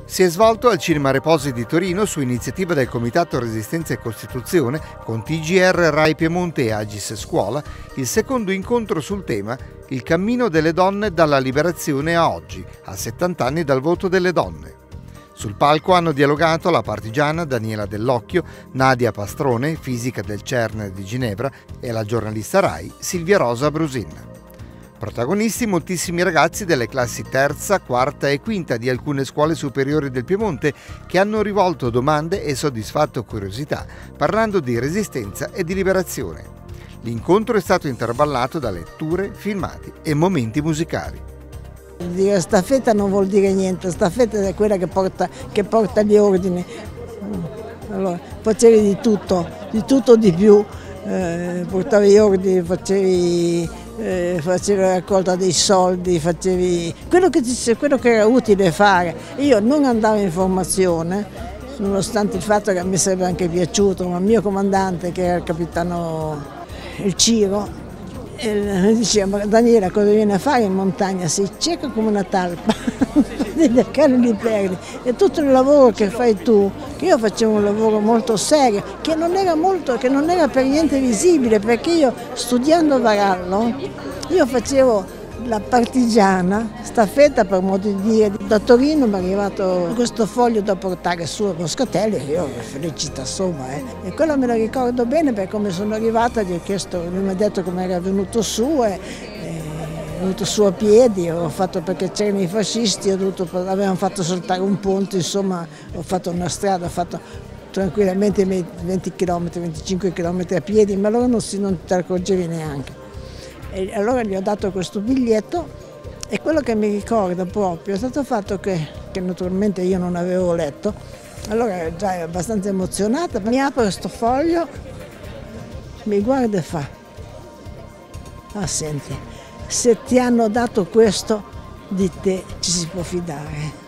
Si è svolto al Cinema Reposi di Torino, su iniziativa del Comitato Resistenza e Costituzione, con TGR Rai Piemonte e Agis Scuola, il secondo incontro sul tema Il cammino delle donne dalla liberazione a oggi, a 70 anni dal voto delle donne. Sul palco hanno dialogato la partigiana Daniela Dell'Occhio, Nadia Pastrone, fisica del CERN di Ginevra, e la giornalista Rai Silvia Rosa Brusin. Protagonisti moltissimi ragazzi delle classi terza, quarta e quinta di alcune scuole superiori del Piemonte che hanno rivolto domande e soddisfatto curiosità, parlando di resistenza e di liberazione. L'incontro è stato intervallato da letture, filmati e momenti musicali. Dire staffetta non vuol dire niente, staffetta è quella che porta gli ordini. Allora, facevi di tutto di più, portavi gli ordini, facevi la raccolta dei soldi, facevi quello che era utile fare. Io non andavo in formazione, nonostante il fatto che mi sarebbe anche piaciuto, ma il mio comandante, che era il capitano Il Ciro, mi diceva: Daniela, cosa vieni a fare in montagna? Sei cieca come una talpa, devi cercare di perdi. E tutto il lavoro che fai tu, che io facevo un lavoro molto serio, che non era per niente visibile, perché io, studiando a Varallo, io facevo la partigiana, staffetta per modo di dire. Da Torino mi è arrivato questo foglio da portare su a Moscatelli, io ero felicita, insomma. E quello me lo ricordo bene, perché come sono arrivata gli ho chiesto, lui mi ha detto come era venuto su, è venuto su a piedi, ho fatto perché c'erano i fascisti, avevano fatto saltare un ponte, insomma, ho fatto una strada, ho fatto tranquillamente 20 km, 25 km a piedi, ma allora non te ne accorgevi neanche. E allora gli ho dato questo biglietto, e quello che mi ricordo proprio è stato il fatto che naturalmente io non avevo letto, allora già ero abbastanza emozionata, mi apro questo foglio, mi guarda e fa: ah, senti, se ti hanno dato questo, di te ci si può fidare.